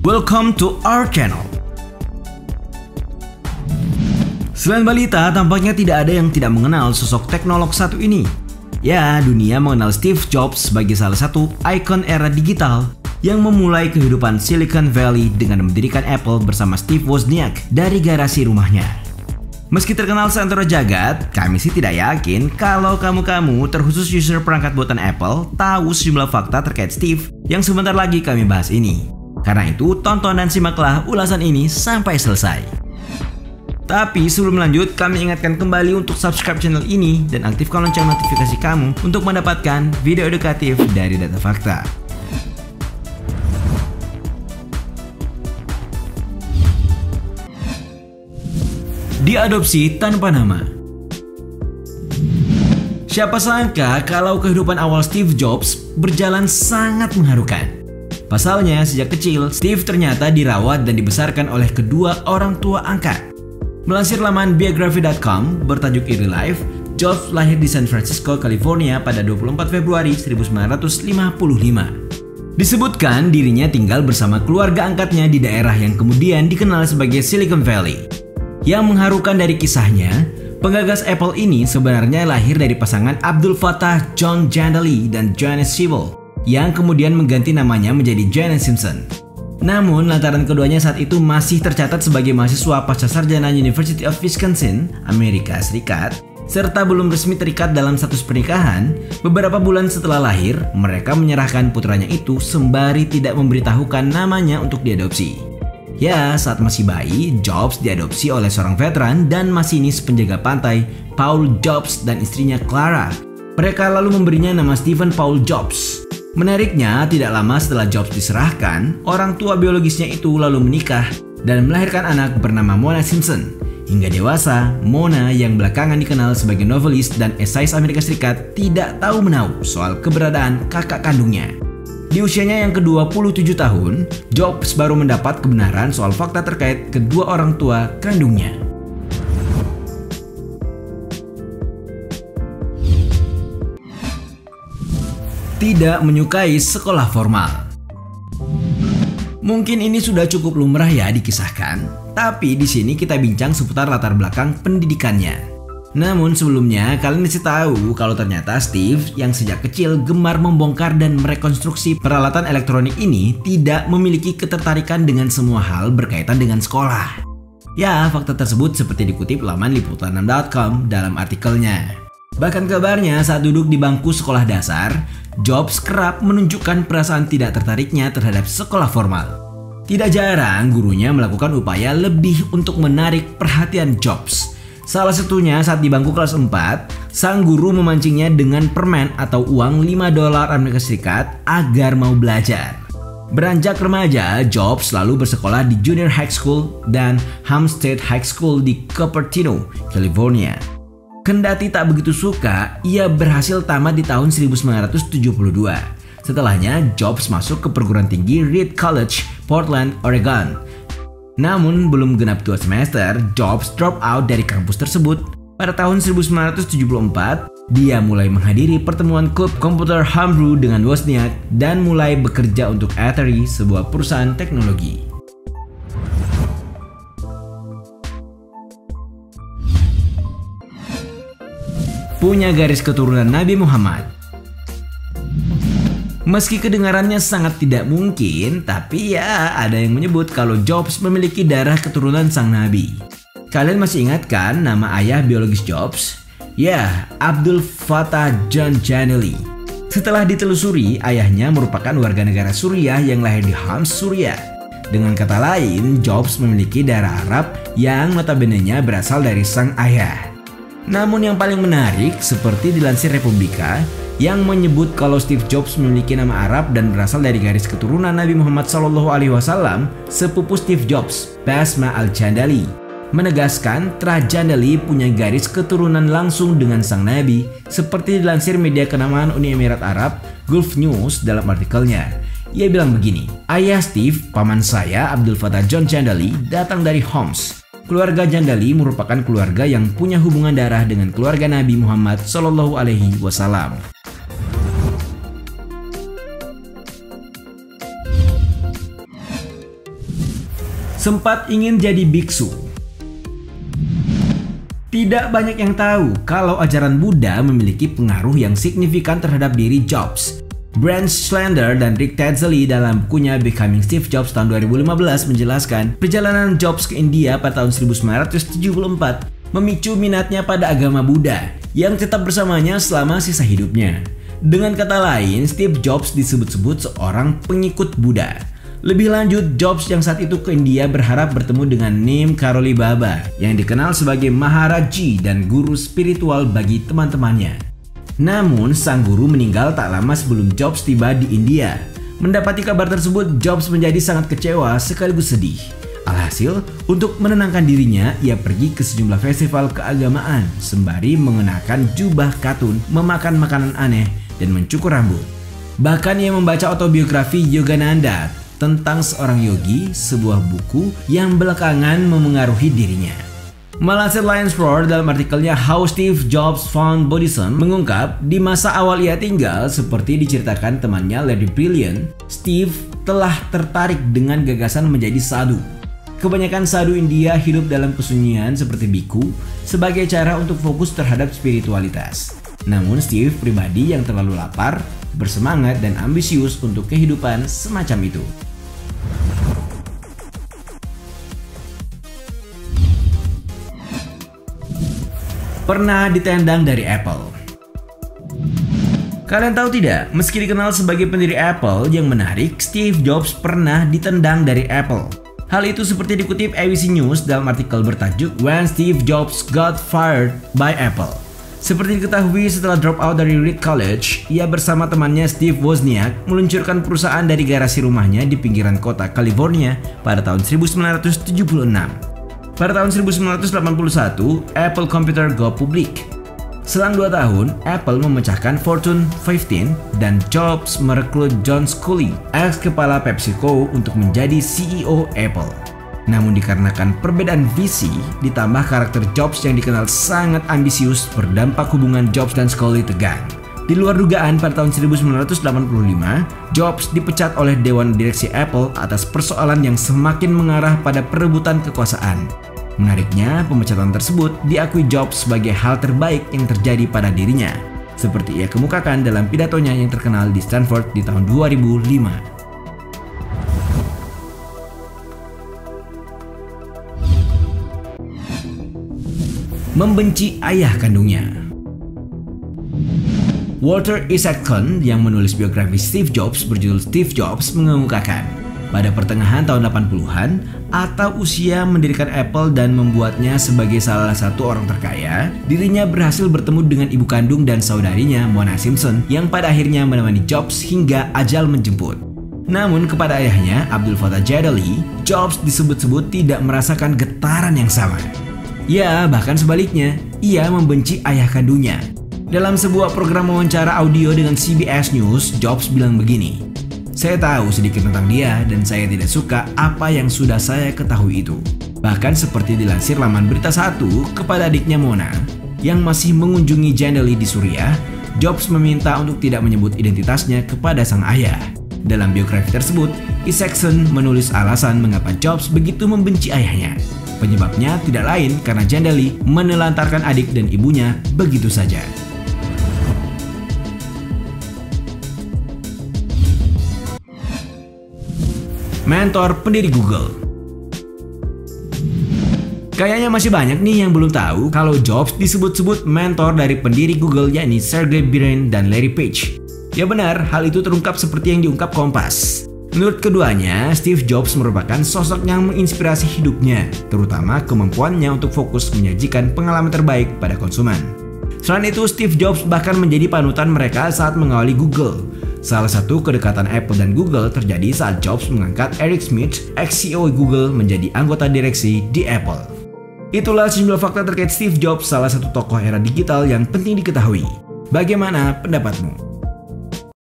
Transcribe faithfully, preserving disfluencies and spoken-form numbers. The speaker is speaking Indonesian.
Welcome to our channel. Selain balita, tampaknya tidak ada yang tidak mengenal sosok teknolog satu ini. Ya, dunia mengenal Steve Jobs sebagai salah satu ikon era digital yang memulai kehidupan Silicon Valley dengan mendirikan Apple bersama Steve Wozniak dari garasi rumahnya. Meski terkenal seantero jagat, kami sih tidak yakin kalau kamu-kamu, terkhusus user perangkat buatan Apple, tahu sejumlah fakta terkait Steve yang sebentar lagi kami bahas ini. Karena itu, tonton dan simaklah ulasan ini sampai selesai. Tapi sebelum lanjut, kami ingatkan kembali untuk subscribe channel ini dan aktifkan lonceng notifikasi kamu untuk mendapatkan video edukatif dari Data Fakta. Diadopsi tanpa nama. Siapa sangka kalau kehidupan awal Steve Jobs berjalan sangat mengharukan. Pasalnya, sejak kecil, Steve ternyata dirawat dan dibesarkan oleh kedua orang tua angkat. Melansir laman biography dot com bertajuk Early Life, Jobs lahir di San Francisco, California pada dua puluh empat Februari seribu sembilan ratus lima puluh lima. Disebutkan dirinya tinggal bersama keluarga angkatnya di daerah yang kemudian dikenal sebagai Silicon Valley. Yang mengharukan dari kisahnya, penggagas Apple ini sebenarnya lahir dari pasangan Abdul Fattah John Jandali dan Janice Siebel, yang kemudian mengganti namanya menjadi Janice Simpson. Namun, lantaran keduanya saat itu masih tercatat sebagai mahasiswa pascasarjana University of Wisconsin, Amerika Serikat, serta belum resmi terikat dalam status pernikahan, beberapa bulan setelah lahir, mereka menyerahkan putranya itu sembari tidak memberitahukan namanya untuk diadopsi. Ya, saat masih bayi, Jobs diadopsi oleh seorang veteran dan masinis penjaga pantai, Paul Jobs dan istrinya Clara. Mereka lalu memberinya nama Stephen Paul Jobs. Menariknya, tidak lama setelah Jobs diserahkan, orang tua biologisnya itu lalu menikah dan melahirkan anak bernama Mona Simpson. Hingga dewasa, Mona yang belakangan dikenal sebagai novelis dan esais Amerika Serikat tidak tahu menahu soal keberadaan kakak kandungnya. Di usianya yang ke dua puluh tujuh tahun, Jobs baru mendapat kebenaran soal fakta terkait kedua orang tua kandungnya. Tidak menyukai sekolah formal. Mungkin ini sudah cukup lumrah ya dikisahkan, tapi di sini kita bincang seputar latar belakang pendidikannya. Namun sebelumnya, kalian mesti tahu kalau ternyata Steve yang sejak kecil gemar membongkar dan merekonstruksi peralatan elektronik ini tidak memiliki ketertarikan dengan semua hal berkaitan dengan sekolah. Ya, fakta tersebut seperti dikutip laman liputan enam dot com dalam artikelnya. Bahkan kabarnya saat duduk di bangku sekolah dasar, Jobs kerap menunjukkan perasaan tidak tertariknya terhadap sekolah formal. Tidak jarang gurunya melakukan upaya lebih untuk menarik perhatian Jobs. Salah satunya saat di bangku kelas empat, sang guru memancingnya dengan permen atau uang lima dolar Amerika Serikat agar mau belajar. Beranjak remaja, Jobs lalu bersekolah di Junior High School dan Hampstead High School di Cupertino, California. Kendati tak begitu suka, ia berhasil tamat di tahun seribu sembilan ratus tujuh puluh dua. Setelahnya, Jobs masuk ke perguruan tinggi Reed College, Portland, Oregon. Namun, belum genap dua semester, Jobs drop out dari kampus tersebut. Pada tahun seribu sembilan ratus tujuh puluh empat, dia mulai menghadiri pertemuan klub komputer Homebrew dengan Wozniak dan mulai bekerja untuk Atari, sebuah perusahaan teknologi. Punya garis keturunan Nabi Muhammad. Meski kedengarannya sangat tidak mungkin, tapi ya ada yang menyebut kalau Jobs memiliki darah keturunan sang Nabi. Kalian masih ingat kan nama ayah biologis Jobs? Ya, Abdul Fattah John Jandali. Setelah ditelusuri, ayahnya merupakan warga negara Suriah yang lahir di Homs, Suriah. Dengan kata lain, Jobs memiliki darah Arab yang notabene-nya berasal dari sang ayah. Namun yang paling menarik, seperti dilansir Republika, yang menyebut kalau Steve Jobs memiliki nama Arab dan berasal dari garis keturunan Nabi Muhammad shallallahu alaihi wasallam, sepupu Steve Jobs, Basma Al-Jandali, menegaskan Tra Jandali punya garis keturunan langsung dengan sang Nabi, seperti dilansir media kenamaan Uni Emirat Arab, Gulf News dalam artikelnya. Ia bilang begini, ayah Steve, paman saya Abdul Fattah John Jandali, datang dari Homs. Keluarga Jandali merupakan keluarga yang punya hubungan darah dengan keluarga Nabi Muhammad shallallahu alaihi wasallam. Sempat ingin jadi biksu. Tidak banyak yang tahu kalau ajaran Buddha memiliki pengaruh yang signifikan terhadap diri Jobs. Brent Schlander dan Rick Tetzley dalam bukunya Becoming Steve Jobs tahun dua ribu lima belas menjelaskan perjalanan Jobs ke India pada tahun seribu sembilan ratus tujuh puluh empat memicu minatnya pada agama Buddha yang tetap bersamanya selama sisa hidupnya. Dengan kata lain, Steve Jobs disebut-sebut seorang pengikut Buddha. Lebih lanjut, Jobs yang saat itu ke India berharap bertemu dengan Neem Karoli Baba yang dikenal sebagai Maharaji dan guru spiritual bagi teman-temannya. Namun, sang guru meninggal tak lama sebelum Jobs tiba di India. Mendapati kabar tersebut, Jobs menjadi sangat kecewa sekaligus sedih. Alhasil, untuk menenangkan dirinya, ia pergi ke sejumlah festival keagamaan sembari mengenakan jubah katun, memakan makanan aneh, dan mencukur rambut. Bahkan ia membaca autobiografi Yogananda tentang seorang yogi, sebuah buku yang belakangan memengaruhi dirinya. Melansir Lions Roar dalam artikelnya How Steve Jobs Found Buddhism mengungkap, di masa awal ia tinggal, seperti diceritakan temannya Larry Brilliant, Steve telah tertarik dengan gagasan menjadi sadhu. Kebanyakan sadhu India hidup dalam kesunyian seperti biku sebagai cara untuk fokus terhadap spiritualitas. Namun Steve pribadi yang terlalu lapar, bersemangat dan ambisius untuk kehidupan semacam itu. Pernah ditendang dari Apple. Kalian tahu tidak, meski dikenal sebagai pendiri Apple yang menarik, Steve Jobs pernah ditendang dari Apple. Hal itu seperti dikutip A B C News dalam artikel bertajuk When Steve Jobs Got Fired by Apple. Seperti diketahui, setelah drop out dari Reed College, ia bersama temannya Steve Wozniak meluncurkan perusahaan dari garasi rumahnya di pinggiran kota California pada tahun seribu sembilan ratus tujuh puluh enam. Pada tahun seribu sembilan ratus delapan puluh satu, Apple Computer go publik. Selang dua tahun, Apple memecahkan Fortune lima belas dan Jobs merekrut John Sculley, ex-kepala PepsiCo, untuk menjadi C E O Apple. Namun dikarenakan perbedaan visi, ditambah karakter Jobs yang dikenal sangat ambisius, berdampak hubungan Jobs dan Sculley tegang. Di luar dugaan, pada tahun seribu sembilan ratus delapan puluh lima, Jobs dipecat oleh Dewan Direksi Apple atas persoalan yang semakin mengarah pada perebutan kekuasaan. Menariknya, pemecatan tersebut diakui Jobs sebagai hal terbaik yang terjadi pada dirinya, seperti ia kemukakan dalam pidatonya yang terkenal di Stanford di tahun dua ribu lima. Membenci ayah kandungnya. Walter Isaacson yang menulis biografi Steve Jobs berjudul Steve Jobs mengemukakan, pada pertengahan tahun delapan puluhan atau usia mendirikan Apple dan membuatnya sebagai salah satu orang terkaya, dirinya berhasil bertemu dengan ibu kandung dan saudarinya Mona Simpson yang pada akhirnya menemani Jobs hingga ajal menjemput. Namun kepada ayahnya, Abdul Fattah Jadali, Jobs disebut-sebut tidak merasakan getaran yang sama. Ya, bahkan sebaliknya, ia membenci ayah kandungnya. Dalam sebuah program wawancara audio dengan C B S News, Jobs bilang begini, "Saya tahu sedikit tentang dia dan saya tidak suka apa yang sudah saya ketahui itu." Bahkan seperti dilansir laman Berita Satu kepada adiknya Mona yang masih mengunjungi Jadali di Suriah, Jobs meminta untuk tidak menyebut identitasnya kepada sang ayah. Dalam biografi tersebut, Isaacson menulis alasan mengapa Jobs begitu membenci ayahnya. Penyebabnya tidak lain karena Jadali menelantarkan adik dan ibunya begitu saja. Mentor pendiri Google. Kayaknya masih banyak nih yang belum tahu kalau Jobs disebut-sebut mentor dari pendiri Google, yakni Sergey Brin dan Larry Page. Ya benar, hal itu terungkap seperti yang diungkap Kompas. Menurut keduanya, Steve Jobs merupakan sosok yang menginspirasi hidupnya, terutama kemampuannya untuk fokus menyajikan pengalaman terbaik pada konsumen. Selain itu, Steve Jobs bahkan menjadi panutan mereka saat mengawali Google. Salah satu kedekatan Apple dan Google terjadi saat Jobs mengangkat Eric Schmidt, ex-C E O Google, menjadi anggota direksi di Apple. Itulah sejumlah fakta terkait Steve Jobs, salah satu tokoh era digital yang penting diketahui. Bagaimana pendapatmu?